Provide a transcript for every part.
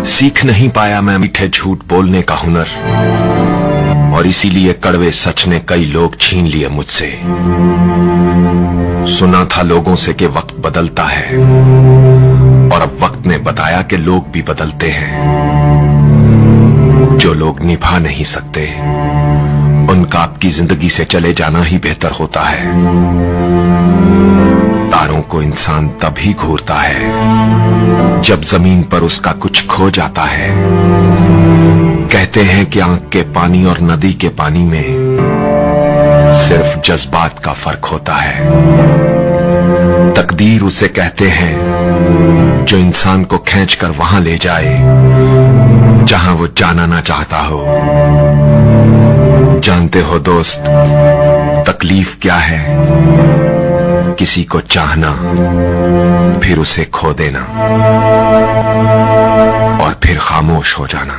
सीख नहीं पाया मैं मीठे झूठ बोलने का हुनर, और इसीलिए कड़वे सच ने कई लोग छीन लिए मुझसे। सुना था लोगों से कि वक्त बदलता है, और अब वक्त ने बताया कि लोग भी बदलते हैं। जो लोग निभा नहीं सकते उनका आपकी जिंदगी से चले जाना ही बेहतर होता है। तारों को इंसान तभी घूरता है जब जमीन पर उसका कुछ खो जाता है। कहते हैं कि आंख के पानी और नदी के पानी में सिर्फ जज्बात का फर्क होता है। तकदीर उसे कहते हैं जो इंसान को खींचकर वहां ले जाए जहां वो जाना ना चाहता हो। जानते हो दोस्त, तकलीफ क्या है? किसी को चाहना, फिर उसे खो देना, और फिर खामोश हो जाना।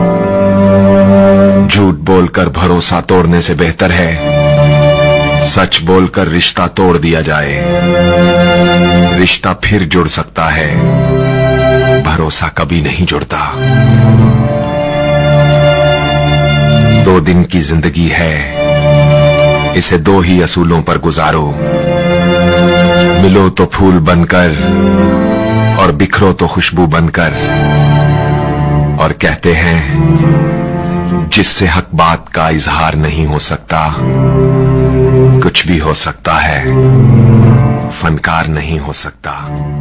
झूठ बोलकर भरोसा तोड़ने से बेहतर है सच बोलकर रिश्ता तोड़ दिया जाए। रिश्ता फिर जुड़ सकता है, भरोसा कभी नहीं जुड़ता। 2 दिन की जिंदगी है, इसे 2 ही असूलों पर गुजारो। मिलो तो फूल बनकर और बिखरो तो खुशबू बनकर। और कहते हैं जिससे हक बात का इजहार नहीं हो सकता, कुछ भी हो सकता है, फनकार नहीं हो सकता।